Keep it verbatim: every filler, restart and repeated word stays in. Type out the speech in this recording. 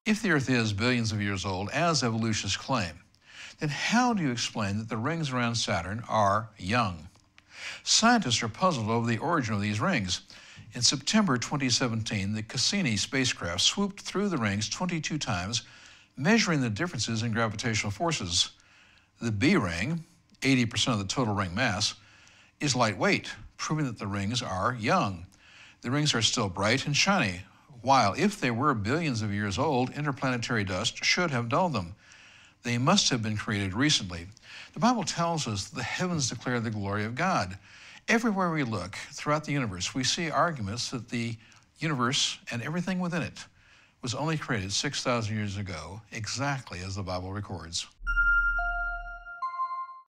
If the Earth is billions of years old, as evolutionists claim, then how do you explain that the rings around Saturn are young? Scientists are puzzled over the origin of these rings. In September twenty seventeen, the Cassini spacecraft swooped through the rings twenty-two times, measuring the differences in gravitational forces. The B ring, eighty percent of the total ring mass, is lightweight, proving that the rings are young. The rings are still bright and shiny, while if they were billions of years old, interplanetary dust should have dulled them. They must have been created recently. The Bible tells us the heavens declare the glory of God. Everywhere we look throughout the universe, we see arguments that the universe and everything within it was only created six thousand years ago, exactly as the Bible records.